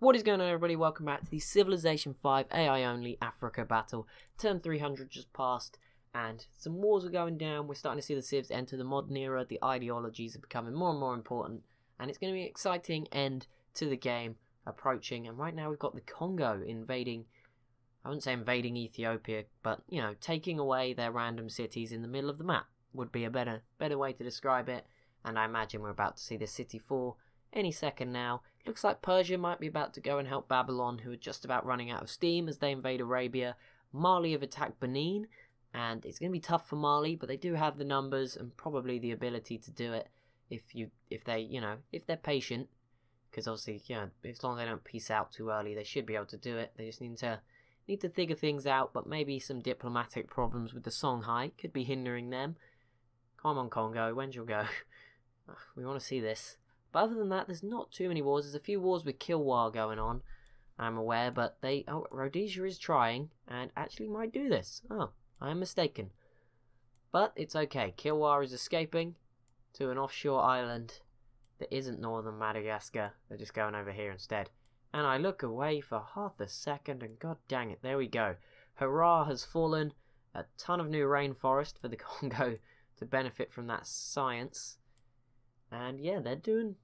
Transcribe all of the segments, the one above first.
What is going on, everybody? Welcome back to the Civilization 5 AI only Africa battle. Turn 300 just passed and some wars are going down. We're starting to see the civs enter the modern era. The ideologies are becoming more and more important and it's going to be an exciting end to the game approaching. And right now we've got the Congo invading, I wouldn't say invading Ethiopia, but you know, taking away their random cities in the middle of the map would be a better way to describe it. And I imagine we're about to see this city fall any second now. Looks like Persia might be about to go and help Babylon, who are just about running out of steam as they invade Arabia. Mali have attacked Benin, and it's going to be tough for Mali, but they do have the numbers and probably the ability to do it if they're patient. Because obviously, as long as they don't peace out too early, they should be able to do it. They just need to figure things out, but maybe some diplomatic problems with the Songhai could be hindering them. Come on, Congo, when's your go? We want to see this. But other than that, there's not too many wars. There's a few wars with Kilwa going on, I'm aware, but Rhodesia is trying, and actually might do this. Oh, I am mistaken. But it's okay. Kilwa is escaping to an offshore island that isn't northern Madagascar. They're just going over here instead. And I look away for half a second, and god dang it, there we go. Hurrah has fallen. A ton of new rainforest for the Congo to benefit from that science. And yeah, they're doing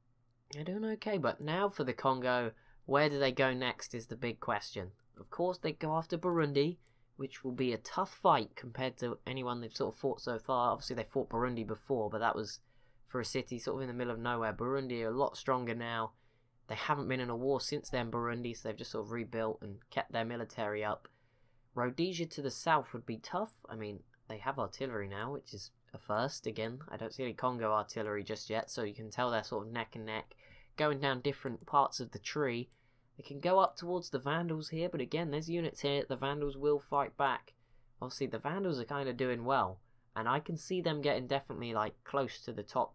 okay, but now for the Congo, where do they go next is the big question. Of course, they go after Burundi, which will be a tough fight compared to anyone they've sort of fought so far. Obviously, they fought Burundi before, but that was for a city sort of in the middle of nowhere. Burundi are a lot stronger now. They haven't been in a war since then, Burundi, so they've just sort of rebuilt and kept their military up. Rhodesia to the south would be tough. I mean, they have artillery now, which is a first. Again, I don't see any Congo artillery just yet, so you can tell they're sort of neck and neck, going down different parts of the tree. They can go up towards the Vandals here, but again, there's units here. The Vandals will fight back. Obviously, the Vandals are kind of doing well, and I can see them getting definitely like close to the top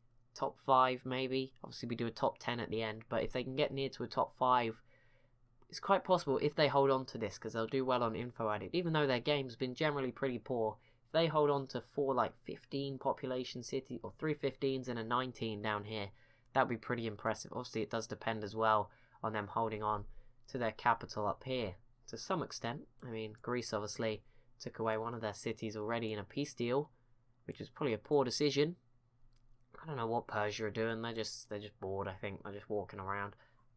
5 maybe. Obviously, we do a top 10 at the end, but if they can get near to a top 5, it's quite possible if they hold on to this, because they'll do well on Info Addict, even though their game's been generally pretty poor. If they hold on to 4 like 15 population city, or 3 15s and a 19 down here, that would be pretty impressive. Obviously, it does depend as well on them holding on to their capital up here to some extent. I mean, Greece obviously took away one of their cities already in a peace deal, which was probably a poor decision. I don't know what Persia are doing. They're just bored, I think. They're just walking around.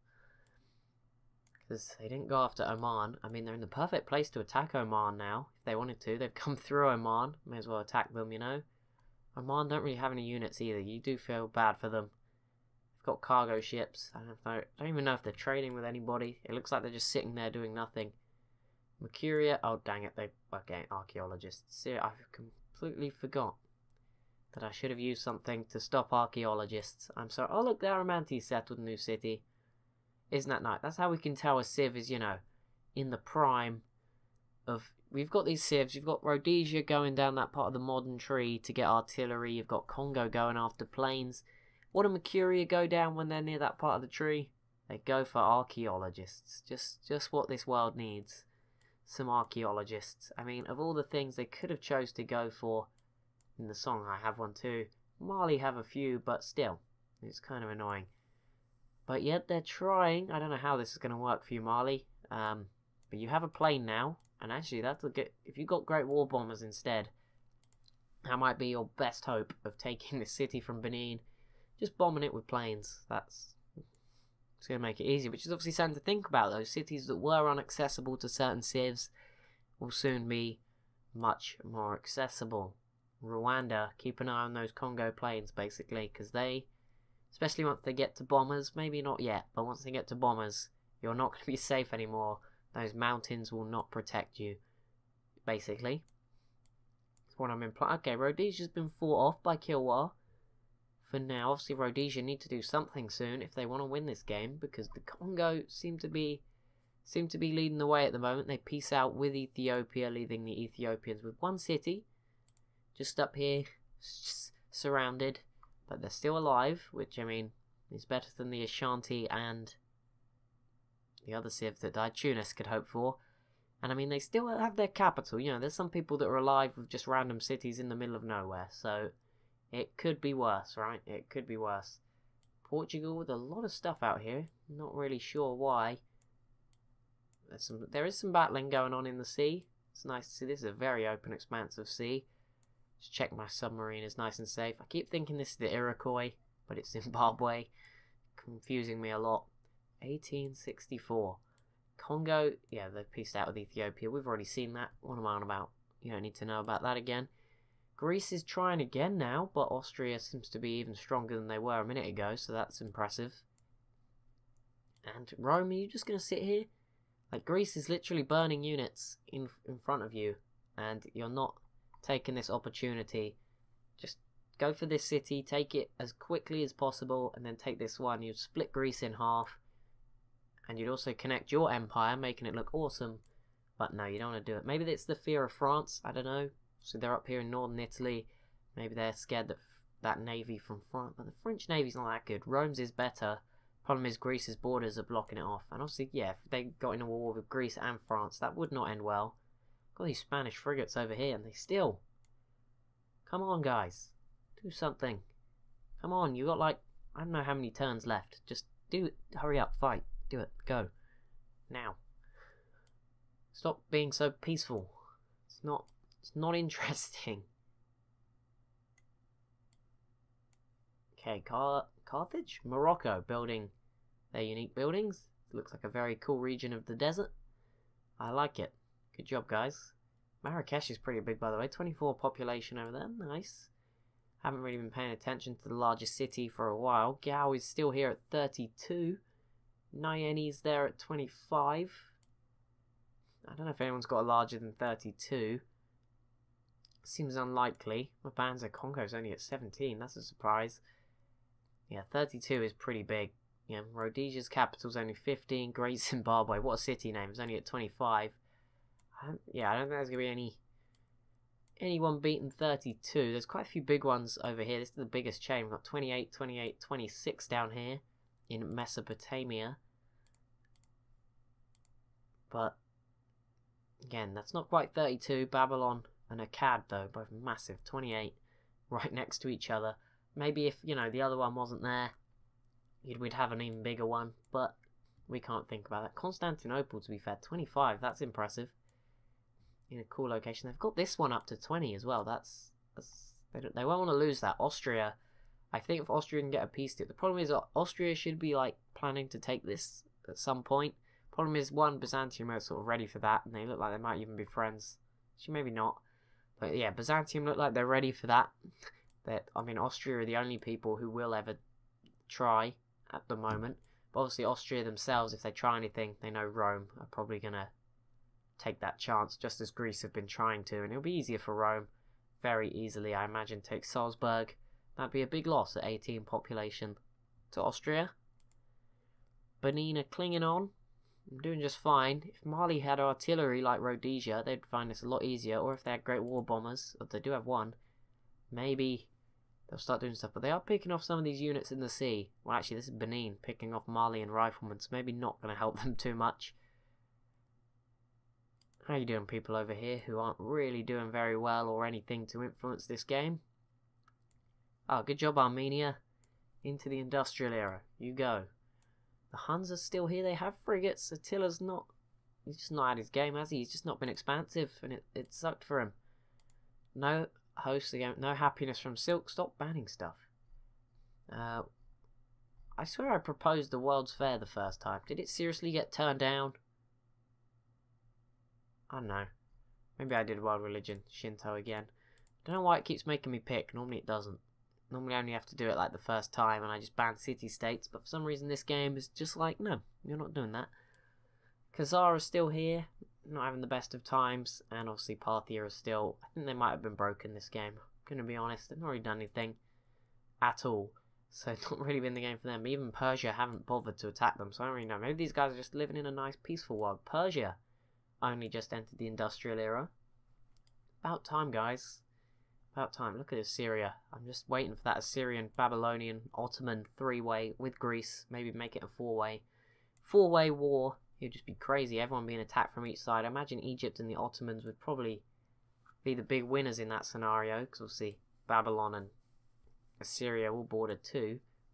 Because they didn't go after Oman. I mean, they're in the perfect place to attack Oman now. If they wanted to. They've come through Oman. May as well attack them, you know. Oman don't really have any units either. You do feel bad for them. They've got cargo ships. I don't even know if they're trading with anybody. It looks like they're just sitting there doing nothing. Mercuria. Oh, dang it. Okay, archaeologists. See, I completely forgot that I should have used something to stop archaeologists. I'm sorry. Oh, look, the Aramantes settled a new city. Isn't that nice? That's how we can tell a civ is, you know, in the prime of... We've got these civs. You've got Rhodesia going down that part of the modern tree to get artillery. You've got Congo going after planes. What do Mercuria go down when they're near that part of the tree? They go for archaeologists. Just what this world needs. Some archaeologists. I mean, of all the things they could have chose to go for, in the song I have one too. Mali have a few, but still, it's kind of annoying. But yet they're trying. I don't know how this is going to work for you, Mali. But you have a plane now. And actually, if you got Great War Bombers instead, that might be your best hope of taking the city from Benin. Just bombing it with planes. It's going to make it easy. Which is obviously something to think about. Those cities that were inaccessible to certain civs will soon be much more accessible. Rwanda, keep an eye on those Congo planes, basically. Because they... Especially once they get to bombers, maybe not yet, but once they get to bombers, you're not going to be safe anymore. Those mountains will not protect you, basically. That's what I'm implying. Okay, Rhodesia's been fought off by Kilwa. For now, obviously Rhodesia need to do something soon if they want to win this game, because the Congo seem to be leading the way at the moment. They peace out with Ethiopia, leaving the Ethiopians with one city, just up here, surrounded. But they're still alive, which, I mean, is better than the Ashanti and the other civ that died, Tunis, could hope for. And, I mean, they still have their capital. You know, there's some people that are alive with just random cities in the middle of nowhere. So, it could be worse, right? It could be worse. Portugal with a lot of stuff out here. Not really sure why. There is some battling going on in the sea. It's nice to see. This is a very open expanse of sea. Just check my submarine is nice and safe. I keep thinking this is the Iroquois, but it's Zimbabwe. Confusing me a lot. 1864. Congo, yeah, they've pieced out with Ethiopia. We've already seen that. What am I on about? You don't need to know about that again. Greece is trying again now, but Austria seems to be even stronger than they were a minute ago, so that's impressive. And Rome, are you just going to sit here? Like, Greece is literally burning units in front of you, and you're not taking this opportunity. Just go for this city, take it as quickly as possible, and then take this one. You'd split Greece in half, and you'd also connect your empire, making it look awesome. But no, you don't want to do it. Maybe it's the fear of France, I don't know. So they're up here in northern Italy. Maybe they're scared that that navy from France. But the French navy's not that good. Rome's is better. Problem is Greece's borders are blocking it off. And obviously, yeah, if they got in a war with Greece and France, that would not end well. Got these Spanish frigates over here, and they still... Come on, guys. Do something. Come on, you got like... I don't know how many turns left. Just do it. Hurry up, fight. Do it. Go. Now. Stop being so peaceful. It's not interesting. Okay, Carthage? Morocco, building their unique buildings. Looks like a very cool region of the desert. I like it. Good job, guys. Marrakesh is pretty big, by the way. 24 population over there. Nice. Haven't really been paying attention to the largest city for a while. Gao is still here at 32. Nayeni's there at 25. I don't know if anyone's got a larger than 32. Seems unlikely. Mabanza Congo's only at 17. That's a surprise. Yeah, 32 is pretty big. Yeah, Rhodesia's capital's only 15. Great Zimbabwe. What a city name. It's only at 25. I don't think there's going to be anyone beating 32. There's quite a few big ones over here. This is the biggest chain. We've got 28, 28, 26 down here in Mesopotamia. But, again, that's not quite 32. Babylon and Akkad, though, both massive. 28 right next to each other. Maybe if, the other one wasn't there, we'd have an even bigger one. But we can't think about that. Constantinople, to be fair, 25. That's impressive. In a cool location. They've got this one up to 20 as well. They won't want to lose that. Austria, I think if Austria can get a peace deal. The problem is Austria should be planning to take this at some point. Problem is, one, Byzantium are sort of ready for that, and they look like they might even be friends. Actually, maybe not. But yeah, Byzantium look like they're ready for that. Austria are the only people who will ever try at the moment. But obviously Austria themselves, if they try anything, they know Rome are probably going to take that chance, just as Greece have been trying to. And it'll be easier for Rome, very easily, I imagine, take Salzburg. That'd be a big loss at 18 population to Austria. Benin are clinging on. I'm doing just fine. If Mali had artillery like Rhodesia, they'd find this a lot easier. Or if they had great war bombers, or they do have one, maybe they'll start doing stuff. But they are picking off some of these units in the sea. Well, actually, this is Benin picking off Malian riflemen, so maybe not going to help them too much. How you doing, people over here who aren't really doing very well or anything to influence this game? Oh, good job, Armenia. Into the industrial era. You go. The Huns are still here. They have frigates. Attila's not... He's just not had his game, has he? He's just not been expansive, and it sucked for him. No host again. No happiness from Silk. Stop banning stuff. I swear I proposed the World's Fair the first time. Did it seriously get turned down? I don't know. Maybe I did World Religion. Shinto again. Don't know why it keeps making me pick. Normally it doesn't. Normally I only have to do it the first time and I just ban city-states, but for some reason this game is just no, you're not doing that. Khazar is still here, not having the best of times, and obviously Parthia is still... I think they might have been broken this game. I'm going to be honest, they've not really done anything at all. So it's not really been the game for them. Even Persia haven't bothered to attack them, so I don't really know. Maybe these guys are just living in a nice peaceful world. Persia only just entered the industrial era. About time, guys. About time. Look at Assyria. I'm just waiting for that Assyrian, Babylonian, Ottoman three-way with Greece. Maybe make it a four-way. Four-way war. It would just be crazy. Everyone being attacked from each side. I imagine Egypt and the Ottomans would probably be the big winners in that scenario. Because obviously Babylon and Assyria all bordered too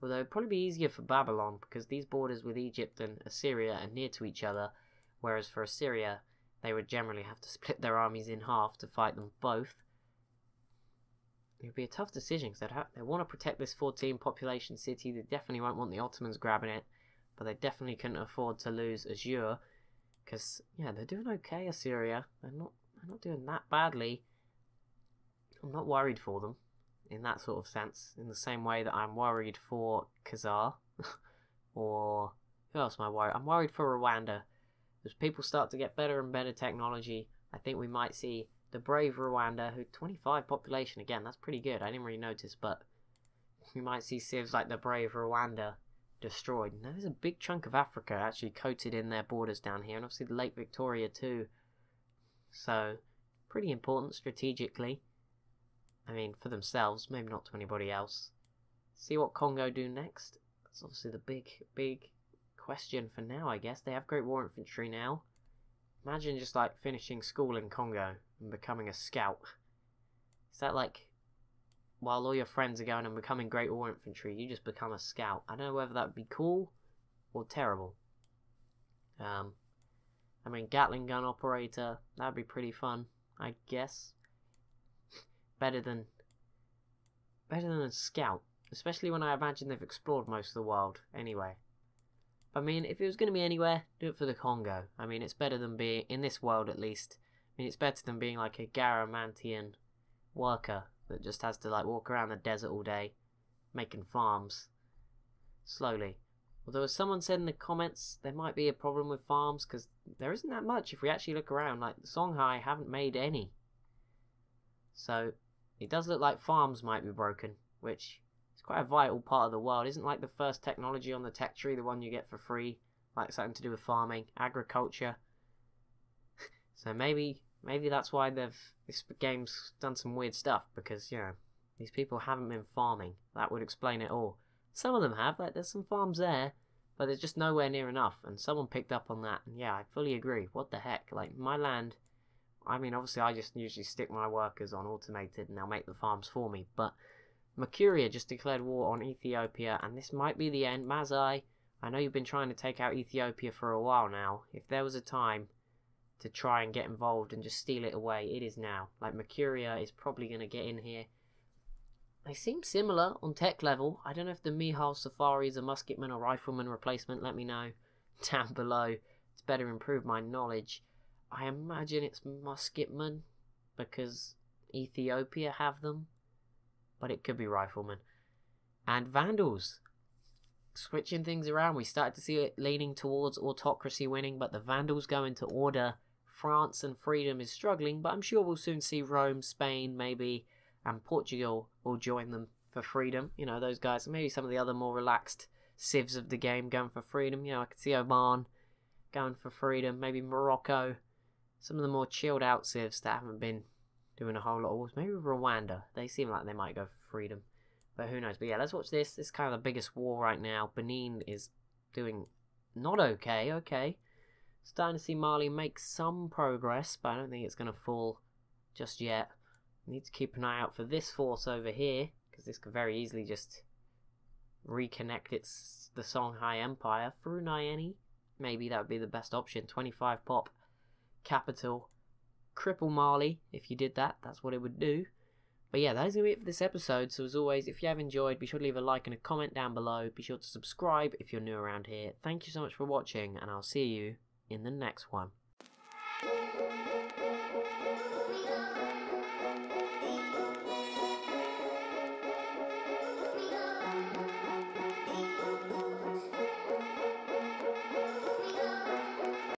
Although it'd probably be easier for Babylon, because these borders with Egypt and Assyria are near to each other, whereas for Assyria, they would generally have to split their armies in half to fight them both. It would be a tough decision, because they want to protect this 14 population city. They definitely won't want the Ottomans grabbing it, but they definitely couldn't afford to lose Assur, because, yeah, they're doing okay, Assyria. They're not doing that badly. I'm not worried for them, in that sort of sense, in the same way that I'm worried for Khazar, or who else am I worried? I'm worried for Rwanda. As people start to get better and better technology, I think we might see the brave Rwanda, who 25 population, again, that's pretty good. I didn't really notice, but we might see civs like the brave Rwanda destroyed. Now, there's a big chunk of Africa actually coated in their borders down here, and obviously the Lake Victoria too. So, pretty important strategically. I mean, for themselves, maybe not to anybody else. See what Congo do next. That's obviously the big question for now, I guess. They have Great War Infantry now. Imagine just like finishing school in Congo and becoming a scout. Is that like, while all your friends are going and becoming Great War Infantry, you just become a scout? I don't know whether that would be cool or terrible. I mean, Gatling gun operator, that would be pretty fun, I guess. Better than a scout, especially when I imagine they've explored most of the world anyway. I mean, if it was going to be anywhere, do it for the Congo. I mean, it's better than being, in this world at least, I mean, it's better than being like a Garamantian worker that just has to like walk around the desert all day, making farms, slowly. Although as someone said in the comments, there might be a problem with farms, because there isn't that much if we actually look around. Like, the Songhai haven't made any. So, it does look like farms might be broken, which is quite a vital part of the world. Isn't like the first technology on the tech tree the one you get for free? Like something to do with farming, agriculture. So maybe that's why this game's done some weird stuff, because, you know, these people haven't been farming. That would explain it all. Some of them have, like there's some farms there, but there's just nowhere near enough, and someone picked up on that, and yeah, I fully agree. What the heck? Like, my land, I mean, obviously I just usually stick my workers on automated and they'll make the farms for me, but Mercuria just declared war on Ethiopia, and this might be the end. Mazai, I know you've been trying to take out Ethiopia for a while now. If there was a time to try and get involved and just steal it away, it is now. Like, Mercuria is probably going to get in here. They seem similar on tech level. I don't know if the Mihal Safari is a musketman or rifleman replacement. Let me know down below. It's better improve my knowledge. I imagine it's musketman because Ethiopia have them, but it could be rifleman. And Vandals. Switching things around. We started to see it leaning towards autocracy winning, but the Vandals go into order. France and freedom is struggling, but I'm sure we'll soon see Rome, Spain, maybe, and Portugal will join them for freedom. You know, those guys, maybe some of the other more relaxed civs of the game going for freedom. You know, I could see Oman going for freedom, maybe Morocco. Some of the more chilled out civs that haven't been doing a whole lot of wars. Maybe Rwanda. They seem like they might go for freedom. But who knows. But yeah, let's watch this. This is kind of the biggest war right now. Benin is doing not okay. Okay. Starting to see Mali make some progress, but I don't think it's going to fall just yet. Need to keep an eye out for this force over here, because this could very easily just reconnect the Songhai Empire through Nyeni. Maybe that would be the best option. 25 pop capital. Cripple Mali. If you did that, that's what it would do. But yeah, that is going to be it for this episode. So as always, if you have enjoyed, be sure to leave a like and a comment down below. Be sure to subscribe if you're new around here. Thank you so much for watching, and I'll see you in the next one.